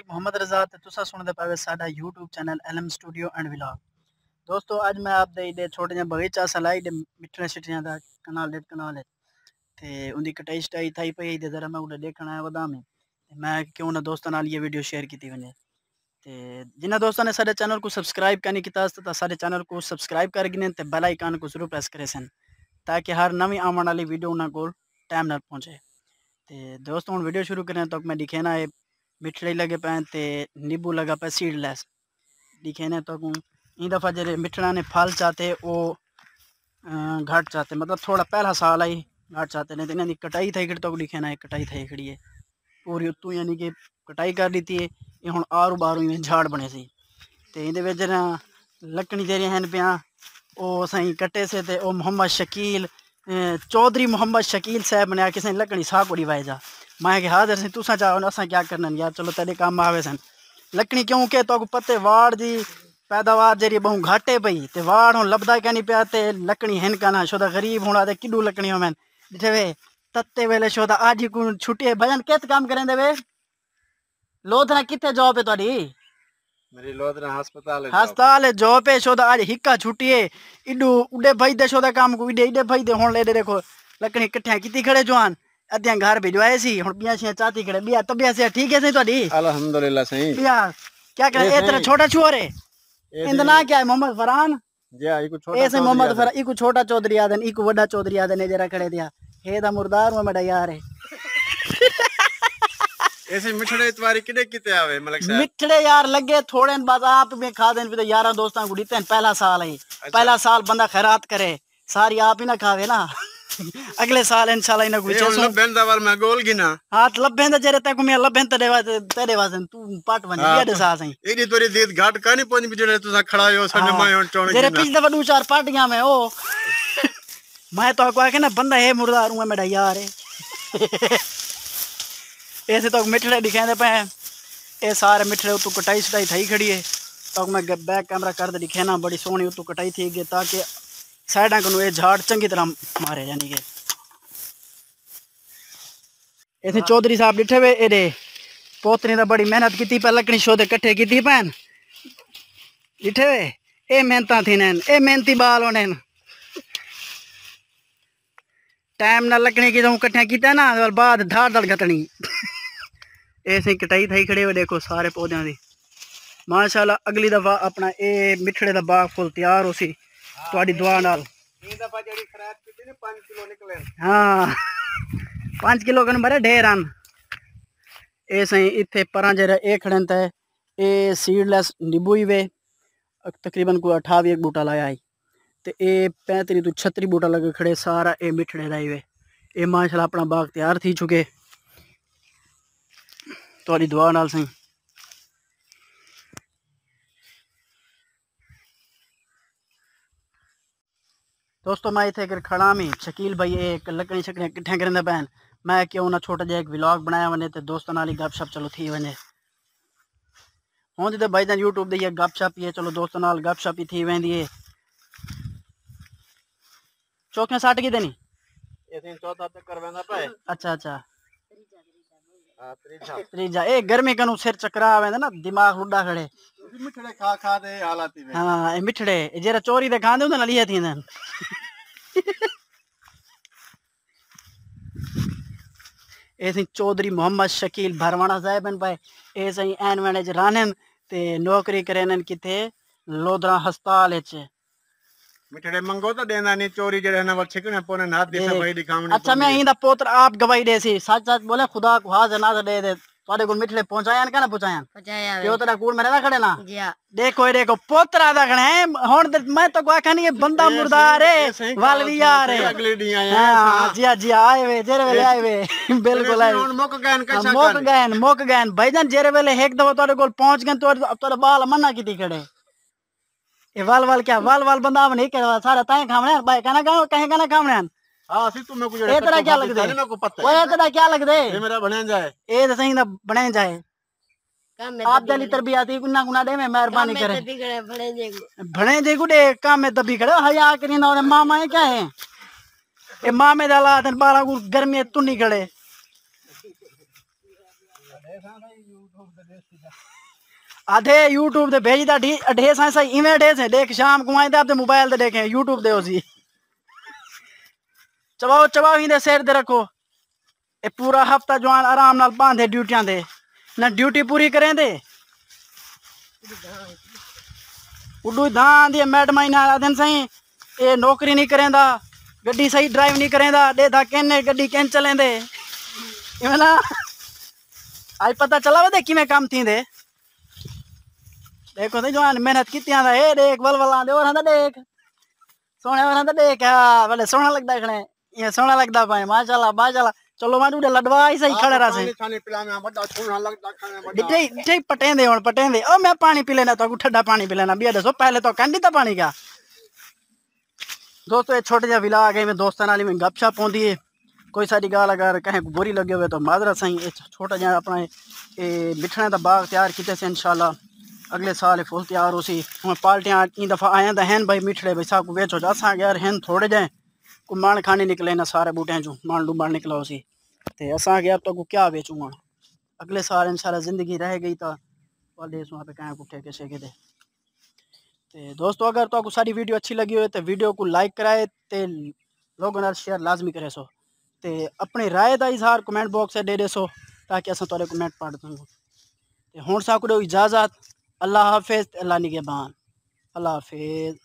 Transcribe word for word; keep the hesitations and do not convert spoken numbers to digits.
मोहम्मद रज़ा ते तुसा सुनदे पावे साडा YouTube channel LM studio and vlog. दोस्तों अज मैं आप दे छोटे जिहा बगीचा सलाई दे मिठड़े सिटियां दा कनाल डेढ़ कनाल है ते उनकी कटाई शटाई थी पई ते जरा मैं उड़े देखना आया वदा में ते मैं क्यों ना दोस्तों नाल ये वीडियो शेयर की वने ते जिन्हां दोस्तों ने साडे चैनल को सब्सक्राइब करनी कीता तो साडे चैनल को सब्सक्राइब कर गिने ते बेल आइकन को जरूर प्रेस करे सन ताकि हर नवी आने वाली वीडियो उन्हां कोल टाइम नाल पहुंचे। ते दोस्तों हुण वीडियो शुरू करें तो मैं दिखे ना मिठड़े लगे पे ते नींबू लगा पे सीडलेस दिखे ने तो इन दफ़ा जे मिठड़ा ने फल चाहते वो घट चाहते मतलब थोड़ा पहला साल आई घट चाहते नहीं तो इन्होंने कटाई थी खड़ी तो दिखे ना कटाई थी खड़ी है पूरी उत्तू यानी कि कटाई कर दी थी ये हूँ आरू बारू इवें झाड़ बने सी ते इंदे विच ना लकड़ी जेहड़ियां हैं पियां वो सही कट्टे से ते ओ मोहम्मद शकील चौधरी मोहम्मद शकील साहब ने किसी लकड़ी साह कोड़ी वाए जा मैं कि हाजिर सी तुसा चाहो असा क्या करना यार चलो तेरे काम आवे सन लकड़ी क्योंकि तो पत्ते वाड़ की पैदावार जी बहु घट है पई ते वाड़ हूँ लभदा क्या नहीं पिया ते लकड़ी हैं कहना शोदा गरीब होना ते किडू लकड़ी हो मैन दिखे वे तत्ते वेले शोदा आज ही को छुट्टी है भजन कित काम करें वे लोधना कितने जॉब है तुहाडी मेरी लोधना हस्पताल हस्पताल जॉब है शोदा आज हिक्का छुट्टी है इडू उडे भाई दे शोदा काम को इडे इडे भाई दे हुन ले देखो लकड़ी कट्ठियां किती खड़े जवान अद्धियां घर भिजवाए सी हुन बिया छियां चाती खड़े बिया तबियत से ठीक है सही तुहाडी अल्हम्दुलिल्लाह सही बिया क्या करे ए तेरा छोटा छोरे इंदा ना क्या है मोहम्मद फरहान जी हां इको छोटा ऐसे मोहम्मद फरहान इको छोटा चौधरी आदन इको बड़ा चौधरी आदन ने जरा खड़े दिया हे दा मुर्दार हूं मेरा यार है ऐसे मिठड़े इतवारी किने किते आवे मलक साहब मिठड़े यार लगे थोड़े बात आप में खा देन पे तो यारा दोस्तां को दीते पहला साल है पहला साल बंदा खैरात करे सारी आप ही ना खावे ना अगले साल इंशाल्लाह इना कुछ ये लबेन दा वाल मैं गोल गिना हां लबेन दा जरे तक मैं लबेन ते देवा तेरे वासन तू पाट बन गया दे साल सही एडी तोरी दीद घाट कानी पोनी बिजड़े तुसा खड़ा हो सने मैं होन चोण जरे पिछले दफा दो चार पाटियां में ओ मैं तो को के ना बंदा है मुर्दार हूं मेरा यार है ऐसे तो मिठड़े दिखाते पे ये सारे मिठड़े उतू कटाई शटाई थी खड़ी है तो मैं बैक कैमरा कर दे दिखे ना बड़ी सोहनी उतू कटाई थी गई ताकि साइडा को ये झाड़ चंगी तरह मारे यानी कि ऐसे चौधरी साहब डिठे हुए एडे पोतरी ने बड़ी मेहनत की पे लकड़ी शोधे कट्ठे की भैन डिठे हुए ए मेहनत थी नैन ए मेहनती बाल होने टाइम ना लकड़ी की जो कट्ठिया किया ना बाद धार दल गतनी ऐसे कटाई थी खड़े हुए देखो सारे पौधों की माशाल्लाह अगली दफा अपना ए मिठड़े का बाग फुल तैयार हो सी तुहाडी दुआ नाल हाँ पांच किलो कन बड़े ढेर आन ए सही इत्थे परां जरा ए खड़े ते ए सीडलेस नींबू ही वे तकरीबन कोई अठावी एक बूटा लाया है ते ए पैंतरी तो छतरी बूटा लगे खड़े सारा ए मिठड़े लाई वे ए माशाल्लाह अपना बाग तैयार थी चुके तुहाडी दुआ नाल सही दोस्तों मैं इतने अगर खड़ा में शकील भाई एक लकड़ी शकड़ियाँ किट्ठियां करें पैन मैं क्यों ना छोटा जहा एक व्लॉग बनाया वने तो दोस्तों नाल ही गपशप चलो थी वने हूँ तो भाई जान यूट्यूब दी गपशप ही है चलो दोस्तों नाल गपशप ही थी वेंदी है चौकियां सट की देनी चौथा तक करवाना पाए अच्छा अच्छा त्रीजा ए गर्मी कनु सिर चकरा आवे ना दिमाग उड़ा खड़े मिठड़े खा खा दे हालात में हां ए मिठड़े जेरा चोरी दे खांदे उन लिया थी न ऐसे चौधरी मोहम्मद शकील भरवाना साहब भाई ऐसे ही एन मैनेज रानन ते नौकरी करेन किथे लोधरा हस्पताल च मिठड़े मंगो तो देना नहीं चोरी जड़े ना वो छिकने पोने हाथ दे से भाई दिखावनी अच्छा मैं इंदा पोत्र आप गवाही दे सी सच सच बोले खुदा को हाजिर ना दे दे तोड़े को मिठड़े पहुंचाया क्या ना पहुंचाया पहुंचाया क्यों तेरा कूड़ मेरे ना खड़े ना जी हां देखो देखो पोत्रा दा खड़े हुन मैं तो को नहीं ये बंदा मुर्दार है वाल भी यार है अगले दी आया हां जी जी आए वे जेरे वेले आए वे बिल्कुल आए हुन मुक गए कैसा मुक गए मुक गए भाईजान जेरे वेले एक दफा तोड़े को पहुंच गए तो तोड़े बाल मन्ना की खड़े ये वाल वाल क्या वाल वाल बंदा नहीं करवा सारा ताए खावणे भाई कहना गांव कहे कहना खावणे हां सी तू मेरे को ए तेरा क्या लग दे मेरे को पता ओए तेरा क्या लग दे ये मेरा बने जाए ए तो सही ना बने जाए आप दली तरबियत गुना गुना दे में मेहरबानी करे बने जे बने जे गुडे काम में दबी करे हया करी ना मामा है क्या है ए मामे दा ला दन बाला को गर्मी तुनी खड़े आधे यूट्यूब ते भेजदा ढी अढे सां सही इवें ढे से देख शाम को आए आप मोबाइल ते देखें यूट्यूब दे उसी चबाओ चबाओ हिंदे सिर दे रखो ए पूरा हफ्ता जवान आराम नाल बांधे ड्यूटियां दे ना ड्यूटी पूरी करें दे उडू धान दी मैडम ही ना दिन सही ए नौकरी नहीं करेंदा गड्डी सही ड्राइव नहीं करेंदा दे दा केने गड्डी केन चलेंदे इवें ना आज पता चला वे किवें काम थींदे देखो तो जवान मेहनत की ए देख बल बल आंदे और देख सोने और देख हां भले सोना लगदा खणे ये सोना लगदा पाए माशाल्लाह माशाल्लाह चलो मां उडे लडवा ही सही खड़े रहा से पानी पिला में बड़ा सोना लगदा खणे बड़ा डिटे डिटे पटेंदे हुन पटेंदे ओ मैं पानी पी लेना तो ठंडा पानी पी लेना बिया दसो पहले तो कैंडी ता पानी का दोस्तों ये छोटे जा विलाग है में दोस्तां नाल में गपशप होंदी है कोई सारी गाल अगर कहीं बुरी लगे हुए तो माजरत सही छोटा जा अपना ये मिठने का बाग तैयार किते से इंशाल्लाह अगले साल फुल तैयार हो सी हमें पार्टियां ई दफ़ा आया तो हैं भाई मिठड़े भाई साहब को बेचो असा यार हैं थोड़े जाए को मान खाने निकले ना सारे बूटियां चो मान डूबा निकला उसी तो असा अब तो क्या बेचूँगा अगले साल इंशाल्लाह ज़िंदगी रह गई तो वाले वहाँ पे कहीं कुठे कैसे के दे तो दोस्तों अगर तो सारी वीडियो अच्छी लगी हो तो वीडियो को लाइक कराए तो लोगों ने शेयर लाजमी करे सो तो अपनी राय का इजहार कमेंट बॉक्स दे दे सो ताकि अस थोड़े कमेंट पढ़ दूँ तो हूँ साकू इजाज़त अल्लाह हाफिज़ अल्लाह निगहबान अल्लाह हाफिज़।